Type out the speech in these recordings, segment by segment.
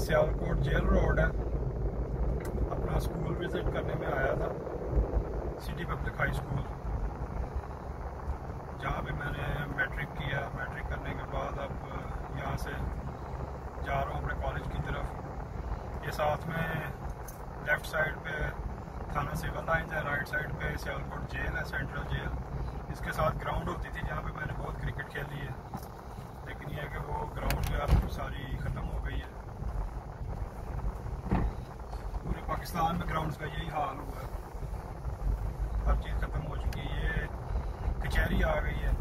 Sialkot jail road है। अपना school visit करने में आया था, सिटी पब्लिक हाई स्कूल, जहाँ पे मैंने मैट्रिक किया। मैट्रिक करने के बाद अब यहाँ से जा रहा हूँ अपने कॉलेज की तरफ। ये साथ में लेफ़्ट साइड पे थाना सिविल लाइन्स है, राइट साइड पे सियालकोट जेल है, सेंट्रल जेल। इसके साथ ग्राउंड होती थी जहाँ पे मैंने बहुत क्रिकेट खेली है, लेकिन यह है कि वो ग्राउंड जो है अब सारी ख़त्म हो गई है। पूरे पाकिस्तान में ग्राउंड्स का यही हाल हुआ है, हर चीज़ ख़त्म हो चुकी है। ये कचहरी आ गई है,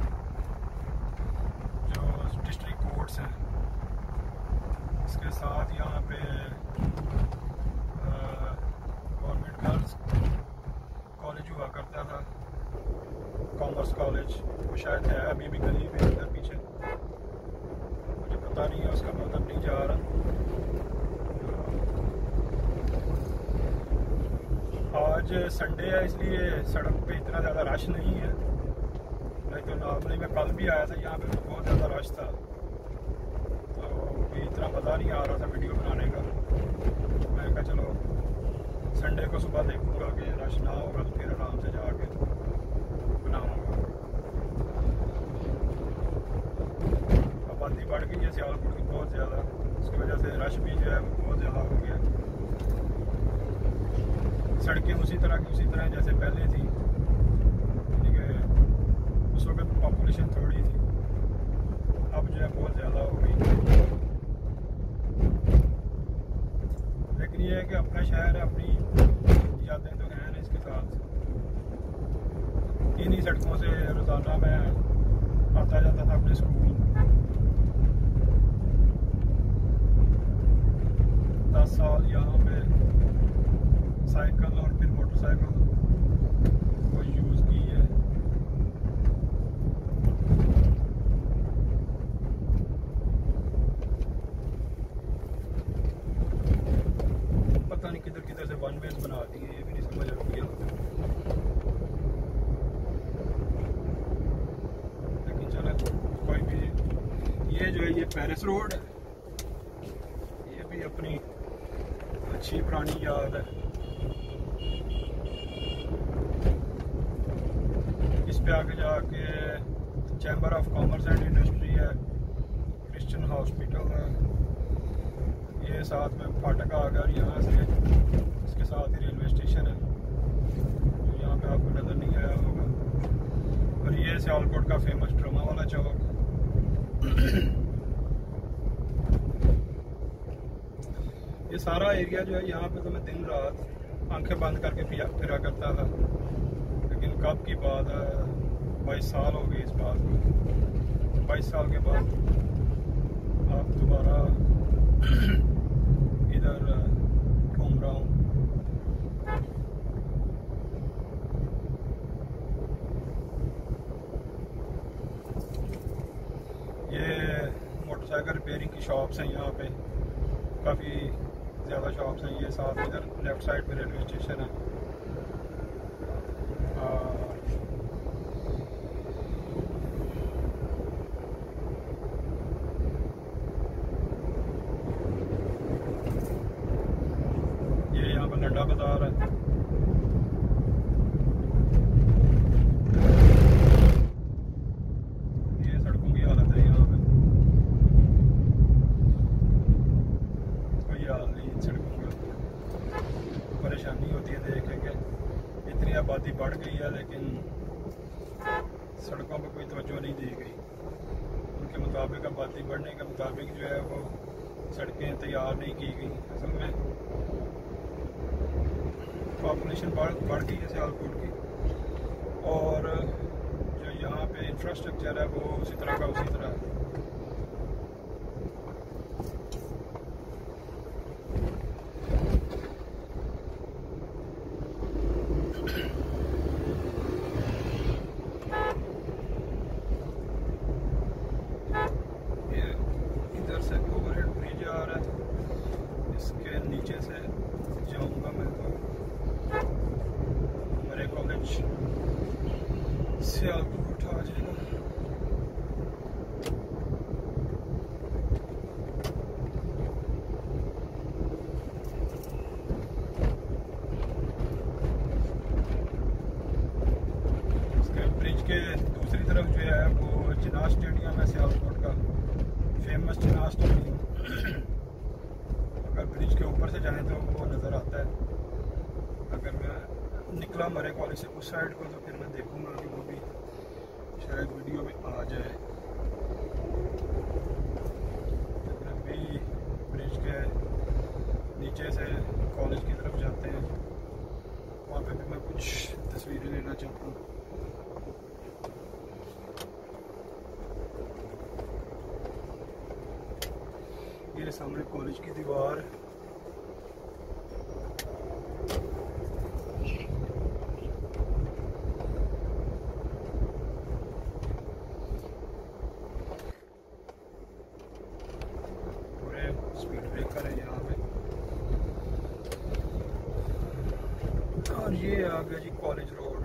जो डिस्ट्रिक्ट कोर्ट्स हैं। इसके साथ यहाँ पे गवर्नमेंट गर्ल्स कॉलेज हुआ करता था, कॉमर्स कॉलेज, वो शायद है अभी भी गली में इधर पीछे, मुझे पता नहीं है, उसका मतलब नहीं जा रहा। आज संडे है इसलिए सड़क पे इतना ज़्यादा रश नहीं है, नहीं तो नॉर्मली मैं कल भी आया था यहाँ पे तो बहुत ज़्यादा रश था, तो इतना मज़ा नहीं आ रहा था वीडियो बनाने का। मैं कहा चलो संडे को सुबह देखूँगा कि रश ना होगा तो फिर आराम से जाके बनाऊँगा। आबादी बढ़ गई है सियालकोट की बहुत ज़्यादा, उसकी वजह से रश भी जो है वो बहुत ज़्यादा हो गया। सड़कें उसी तरह जैसे पहले थी, ठीक है, उस वक्त पॉपुलेशन थोड़ी थी, अब जो है बहुत ज़्यादा हो गई। लेकिन ये है कि अपना शहर है, अपनी यादें तो हैं ना इसके साथ। इन्हीं सड़कों से रोज़ाना मैं आता जाता था अपने स्कूल। 10 साल यहाँ पे साइकिल और फिर मोटरसाइकिल को यूज़ की है। पता नहीं किधर किधर से वन वेज बनाती है, ये भी नहीं समझ आती है। लेकिन चलो कोई भी, ये जो है ये पेरिस रोड है, ये भी अपनी अच्छी पुरानी याद है। इस पे आगे जाके chamber of commerce and industry है, क्रिश्चियन हॉस्पिटल है, ये साथ में फाटक आ गया। यहाँ से इसके साथ ही रेलवे स्टेशन है, तो यहाँ पे आपको नज़र नहीं आया होगा। और ये सियालकोट का फेमस ड्रामा वाला चौक। ये सारा एरिया जो है यहाँ पे तो मैं दिन रात आंखें बंद करके फिरा करता था, लेकिन कब की बात है, 22 साल हो गए इस बात को। 22 साल के बाद आप दोबारा इधर घूम रहा हूँ। ये मोटरसाइकिल रिपेयरिंग की शॉप्स हैं, यहाँ पे काफ़ी ज़्यादा शॉप्स हैं। ये साथ इधर लेफ़्ट साइड पे रेलवे स्टेशन है। ये यहाँ पर लंडा बाजार है। ये सड़कों की हालत है यहाँ पे, कोई हाल नहीं इन सड़कों का। परेशानी होती है देख के, इतनी आबादी बढ़ गई है लेकिन सड़कों पर कोई तवज्जो नहीं दी गई। उनके मुताबिक आबादी बढ़ने के मुताबिक जो है वो सड़कें तैयार नहीं की गई। असल में पॉपुलेशन बढ़ गई है सियालकोट की, और जो यहाँ पे इंफ्रास्ट्रक्चर है वो उसी तरह का उसी तरह है। इधर से ओवरहेड ब्रिज आ रहा है, इसके नीचे से जाऊंगा मैं तो मरे कॉलेज सियालकोट आ जाएगा। के दूसरी तरफ जो है वो चिनाब स्टेडियम है सियालकोट का, फेमस चिनाब स्टेडियम। अगर ब्रिज के ऊपर से जाएं तो वो नज़र आता है। अगर मैं निकला मरे कॉलेज से उस साइड को तो फिर मैं देखूंगा कि वो भी शायद वीडियो में आ जाए। अभी ब्रिज के नीचे से कॉलेज की तरफ जाते हैं, वहाँ पे भी मैं कुछ तस्वीरें लेना चाहता हूँ। ये सामने कॉलेज की दीवार, पूरे स्पीड ब्रेकर है यहाँ पे। और ये आ गया जी कॉलेज रोड,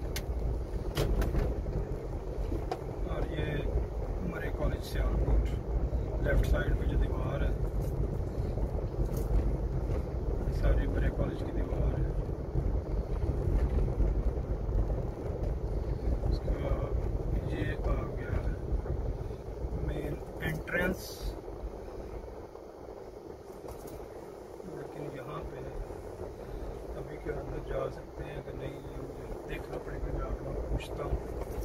और ये मरे कॉलेज सियालकोट। लेफ्ट साइड पे जो दीवार है सारी मरे कॉलेज की दीवार है। उसके बाद ये आ गया मेन एंट्रेंस, लेकिन यहाँ पे अभी के अंदर जा सकते हैं कि नहीं ये मुझे देखना पड़ेगा, जाकर मैं पूछता हूँ।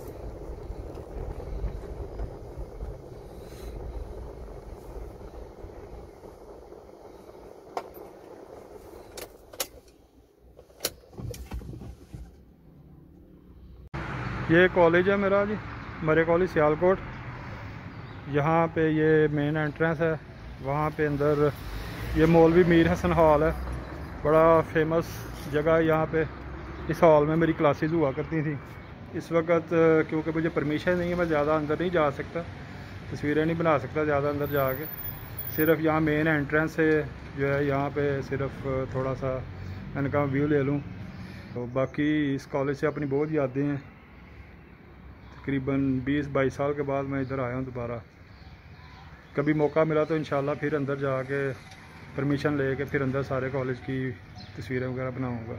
ये कॉलेज है मेरा जी, मरे कॉलेज सियालकोट। यहाँ पे ये मेन एंट्रेंस है, वहाँ पे अंदर ये मौलवी मीर हसन हॉल है, बड़ा फेमस जगह है यहाँ पे। इस हॉल में मेरी क्लासेस हुआ करती थी। इस वक्त क्योंकि मुझे परमिशन नहीं है, मैं ज़्यादा अंदर नहीं जा सकता, तस्वीरें नहीं बना सकता ज़्यादा अंदर जाके। सिर्फ यहाँ मेन एंट्रेंस है जो है, यहाँ पे सिर्फ थोड़ा सा मैंने कहा व्यू ले लूँ। तो बाकी इस कॉलेज से अपनी बहुत यादें हैं। तकरीबन 20-22 साल के बाद मैं इधर आया हूँ दोबारा। कभी मौका मिला तो इंशाल्लाह फिर अंदर जाके परमिशन ले के फिर अंदर सारे कॉलेज की तस्वीरें वगैरह बनाऊँगा।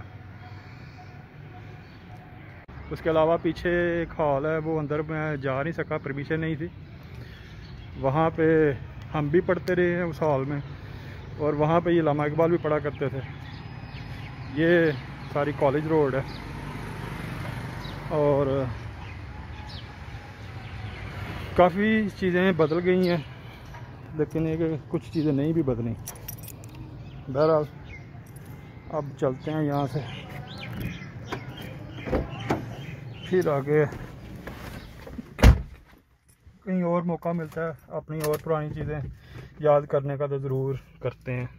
उसके अलावा पीछे एक हॉल है, वो अंदर मैं जा नहीं सका, परमिशन नहीं थी। वहाँ पे हम भी पढ़ते रहे हैं उस हॉल में, और वहाँ पे ये अल्लामा इकबाल भी पढ़ा करते थे। ये सारी कॉलेज रोड है, और काफ़ी चीज़ें बदल गई हैं, लेकिन एक कुछ चीज़ें नहीं भी बदली। बहरहाल अब चलते हैं यहाँ से, फिर आगे कहीं और मौका मिलता है अपनी और पुरानी चीज़ें याद करने का तो ज़रूर करते हैं।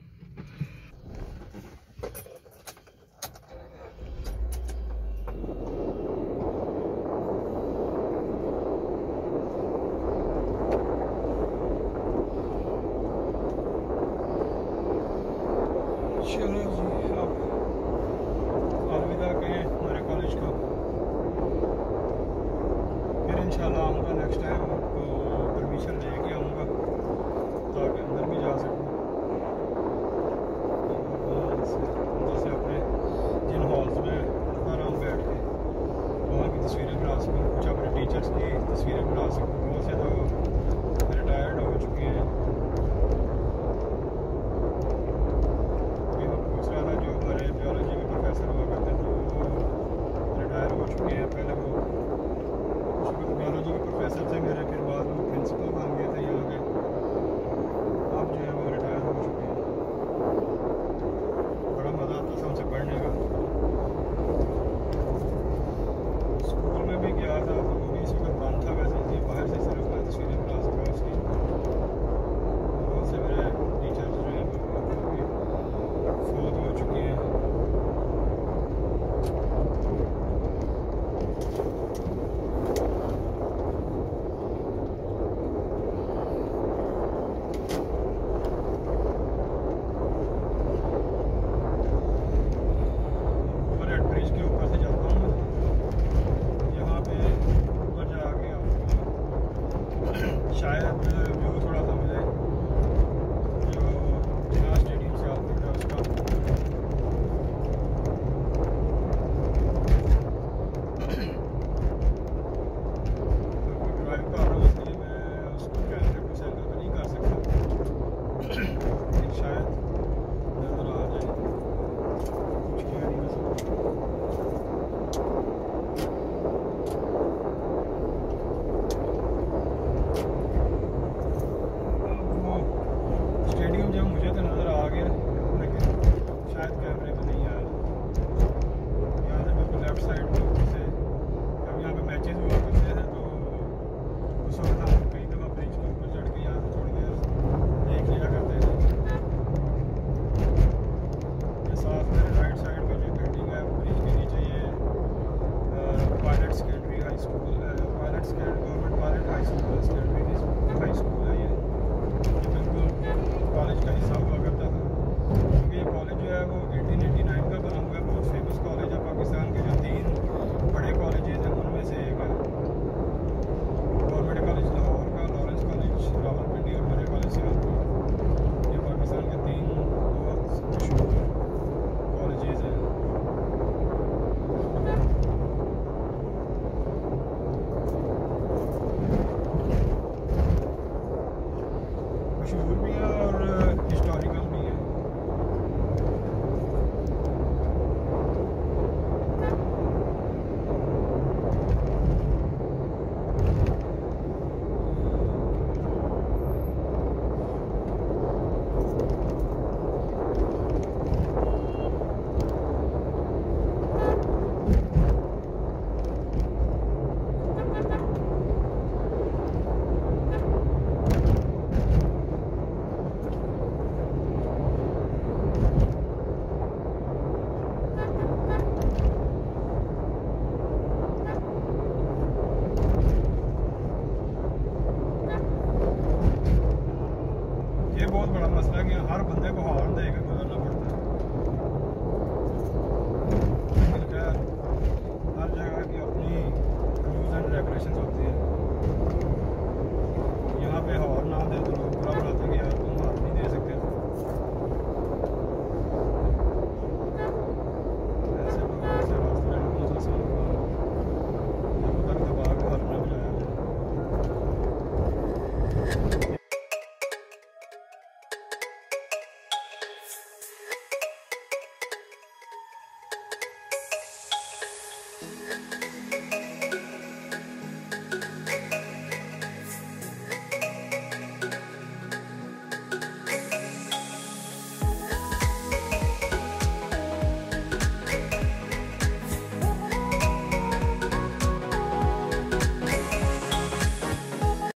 चलो जी, अब अलविदा कहें हमारे कॉलेज को। फिर इंशाल्लाह आऊँगा नेक्स्ट टाइम, तो परमिशन लेके आऊँगा ताकि अंदर भी जा सकूँ, अंदर से अपने जिन हॉल्स में पढ़ता रहा हूँ बैठ के वहाँ की तस्वीरें बना सकूँ, कुछ अपने टीचर्स की तस्वीरें बना सकूँ। बहुत से तो रिटायर्ड हो चुके हैं। जो हमारे बायोलॉजी के प्रोफेसर हुआ करते थे वो रिटायर हो चुके हैं। पहले वो बायोलॉजी के प्रोफेसर थे मेरे, फिर बाद में प्रिंसिपल बन गए थे यहाँ के। अब जो है वो रिटायर हो चुके हैं। बड़ा मज़ा आता था उनसे पढ़ने का। स्कूल में भी गया था तो वो भी इस वक्त बंद था, वैसे बाहर से सिर्फ मैं तस्वीरें साइड पे ऊपर से जब यहाँ पे मैचेस हुआ करते थे तो उस वक्त हम कई दफ़ा ब्रिज के ऊपर चढ़ के यहाँ थोड़ी देर देख लिया करते थे। ये साथ मेरे राइट साइड में जो बिल्डिंग है ब्रिज के नीचे ये pilot secondary high school government pilot high school secondary high school है। ये बिल्कुल कॉलेज का हिस्सा हुआ करता था, क्योंकि ये कॉलेज जो है वो 1880